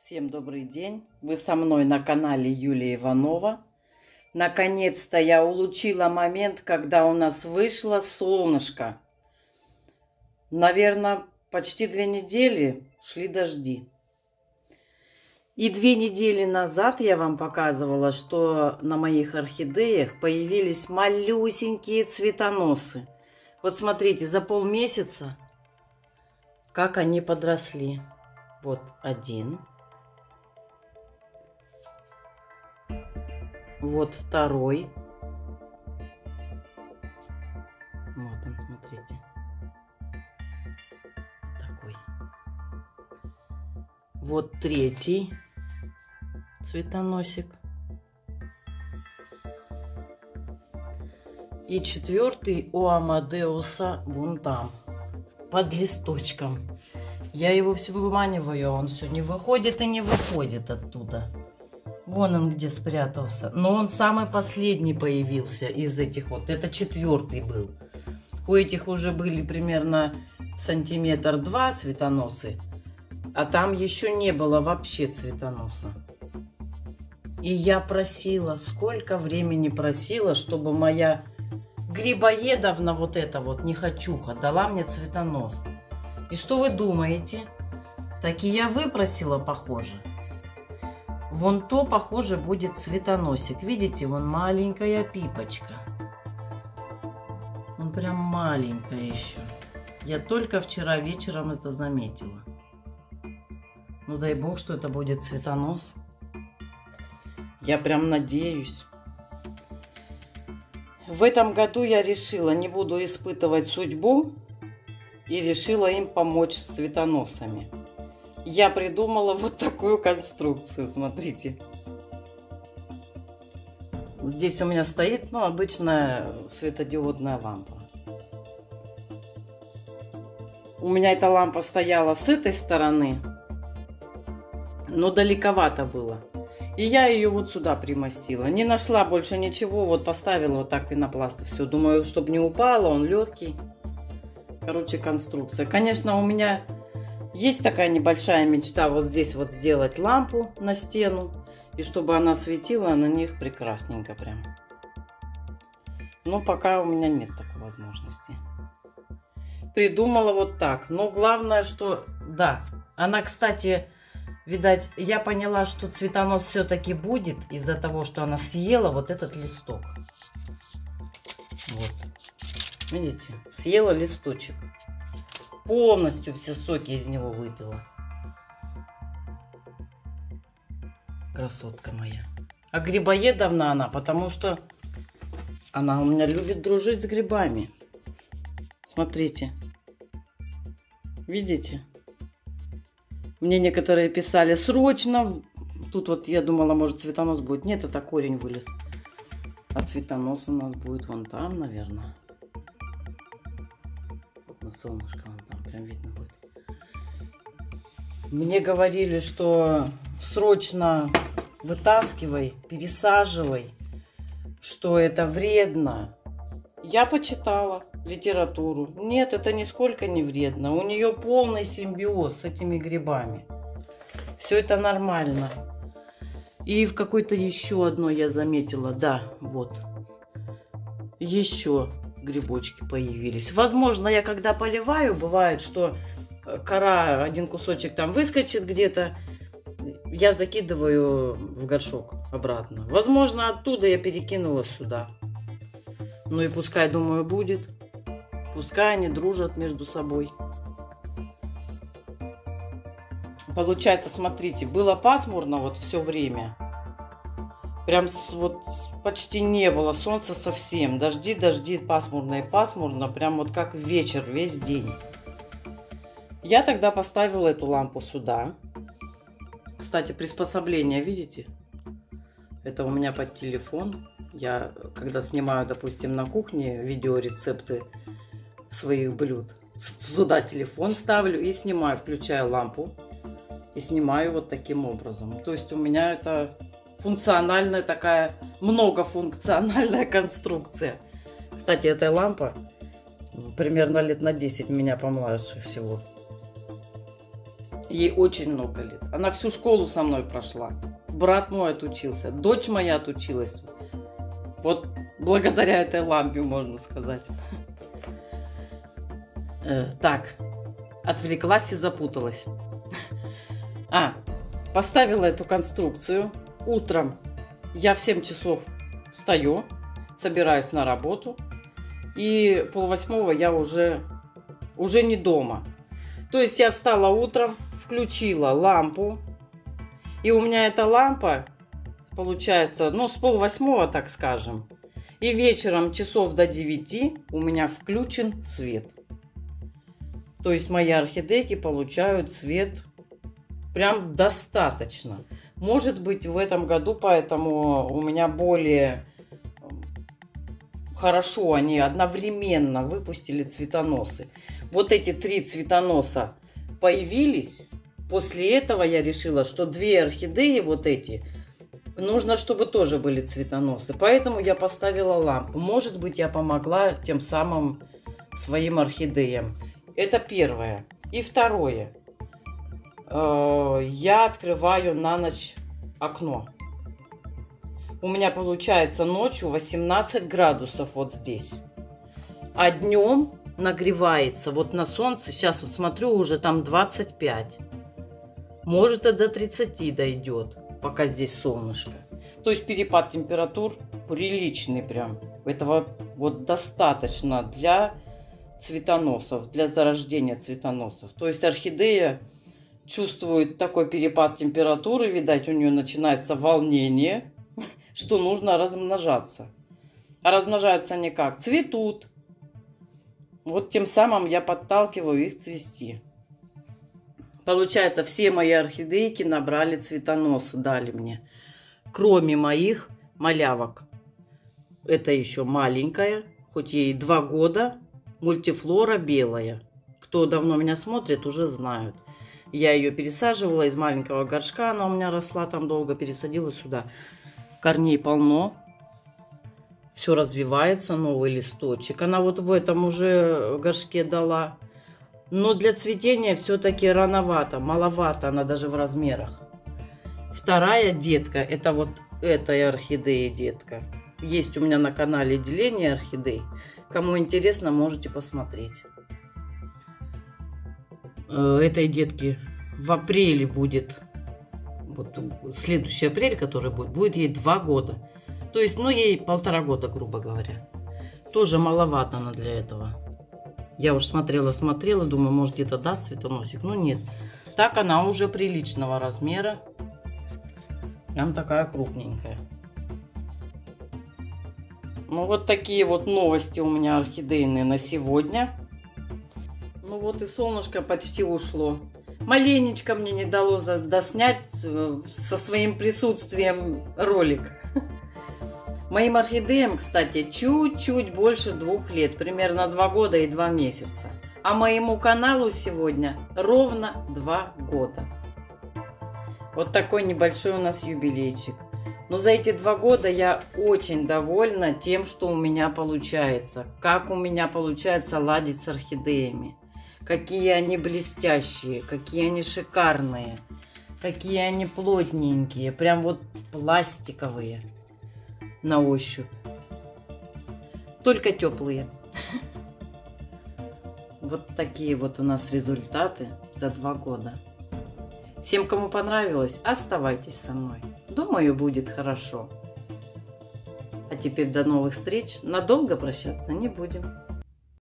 Всем добрый день! Вы со мной на канале Юлия Иванова. Наконец-то я улучила момент, когда у нас вышло солнышко. Наверное, почти 2 недели шли дожди. И 2 недели назад я вам показывала, что на моих орхидеях появились малюсенькие цветоносы. Вот смотрите, за полмесяца, как они подросли. Вот один. Вот второй. Вот он, смотрите. Такой. Вот третий цветоносик. И четвертый у Амадеуса вон там, под листочком. Я его все выманиваю, а он все не выходит и не выходит оттуда. Вон он где спрятался. Но он самый последний появился из этих вот. Это 4-й был. У этих уже были примерно 1-2 сантиметра цветоносы. А там еще не было вообще цветоноса. И я просила, сколько времени просила, чтобы моя грибоедовна вот эта вот нехочуха дала мне цветонос. И что вы думаете? Так и я выпросила, похоже. Вон то, похоже, будет цветоносик. Видите, вон маленькая пипочка. Он прям маленькая еще. Я только вчера вечером это заметила. Ну дай бог, что это будет цветонос. Я прям надеюсь. В этом году я решила, не буду испытывать судьбу. И решила им помочь с цветоносами. Я придумала вот такую конструкцию, смотрите. Здесь у меня стоит, ну, обычная светодиодная лампа. У меня эта лампа стояла с этой стороны, но далековато было. И я ее вот сюда примостила. Не нашла больше ничего, вот поставила вот так пенопласт и все. Думаю, чтобы не упало, он легкий. Короче, конструкция. Конечно, у меня есть такая небольшая мечта вот здесь вот сделать лампу на стену. И чтобы она светила на них прекрасненько прям. Но пока у меня нет такой возможности. Придумала вот так. Но главное, что... Да, она, кстати, видать, я поняла, что цветонос все-таки будет из-за того, что она съела вот этот листок. Вот. Видите? Съела листочек. Полностью все соки из него выпила. Красотка моя. А грибоедовна она, потому что она у меня любит дружить с грибами. Смотрите. Видите? Мне некоторые писали срочно. Тут вот я думала, может, цветонос будет. Нет, это корень вылез. А цветонос у нас будет вон там, наверное. На солнышко вон там прям видно будет. Мне говорили, что срочно вытаскивай, пересаживай, что это вредно. Я почитала литературу. Нет, это нисколько не вредно. У нее полный симбиоз с этими грибами. Все это нормально. И в какой-то еще одной я заметила, да, вот. Еще грибочки появились. Возможно, я когда поливаю, бывает, что кора, один кусочек там выскочит где-то. Я закидываю в горшок обратно. Возможно, оттуда я перекинула сюда. Ну и пускай, думаю, будет. Пускай они дружат между собой. Получается, смотрите, было пасмурно вот все время. Прям вот почти не было солнца совсем. Дожди, дожди, пасмурно и пасмурно. Прям вот как вечер, весь день. Я тогда поставила эту лампу сюда. Кстати, приспособление, видите? Это у меня под телефон. Я, когда снимаю, допустим, на кухне видеорецепты своих блюд, сюда телефон ставлю и снимаю, включаю лампу. И снимаю вот таким образом. То есть у меня это функциональная такая, многофункциональная конструкция. Кстати, эта лампа примерно лет на 10 меня помладше всего. Ей очень много лет. Она всю школу со мной прошла. Брат мой отучился, дочь моя отучилась. Вот благодаря этой лампе, можно сказать. Так, отвлеклась и запуталась. Поставила эту конструкцию. Утром я в 7 часов встаю, собираюсь на работу. И 7:30 я уже не дома. То есть я встала утром, включила лампу. И у меня эта лампа, получается, ну, с 7:30, так скажем. И вечером часов до 9 у меня включен свет. То есть мои орхидейки получают свет прям достаточно. Может быть, в этом году поэтому у меня более хорошо они одновременно выпустили цветоносы. Вот эти 3 цветоноса появились. После этого я решила, что 2 орхидеи вот эти нужно, чтобы тоже были цветоносы. Поэтому я поставила лампу. Может быть, я помогла тем самым своим орхидеям. Это первое. И второе. Я открываю на ночь окно. У меня получается ночью 18 градусов вот здесь. А днем нагревается. Вот на солнце, сейчас вот смотрю, уже там 25. Может, и до 30 дойдет, пока здесь солнышко. То есть перепад температур приличный прям. Этого вот достаточно для цветоносов, для зарождения цветоносов. То есть орхидея чувствует такой перепад температуры, видать, у нее начинается волнение, что нужно размножаться. А размножаются они как? Цветут. Вот тем самым я подталкиваю их цвести. Получается, все мои орхидейки набрали цветоносы, дали мне. Кроме моих малявок. Это еще маленькая, хоть ей 2 года, мультифлора белая. Кто давно меня смотрит, уже знают. Я ее пересаживала из маленького горшка, она у меня росла там долго, пересадила сюда. Корней полно. Все развивается, новый листочек. Она вот в этом уже горшке дала. Но для цветения все-таки рановато, маловато она даже в размерах. Вторая детка, это вот эта орхидея детка. Есть у меня на канале деление орхидей. Кому интересно, можете посмотреть. Этой детки в апреле будет, вот следующий апрель, который будет ей 2 года. То есть, ну, ей 1,5 года, грубо говоря. Тоже маловато она для этого. Я уж смотрела, думаю, может, где-то даст цветоносик. Но нет. Так она уже приличного размера. Прям такая крупненькая. Ну, вот такие вот новости у меня орхидейные на сегодня. Ну, вот и солнышко почти ушло. Маленечко мне не дало доснять со своим присутствием ролик. Моим орхидеям, кстати, чуть-чуть больше 2 лет, примерно 2 года и 2 месяца. А моему каналу сегодня ровно 2 года. Вот такой небольшой у нас юбилейчик. Но за эти 2 года я очень довольна тем, что у меня получается. Как у меня получается ладить с орхидеями. Какие они блестящие, какие они шикарные, какие они плотненькие, прям вот пластиковые. На ощупь. Только теплые. Вот такие вот у нас результаты за 2 года. Всем, кому понравилось, оставайтесь со мной. Думаю, будет хорошо. А теперь до новых встреч. Надолго прощаться не будем.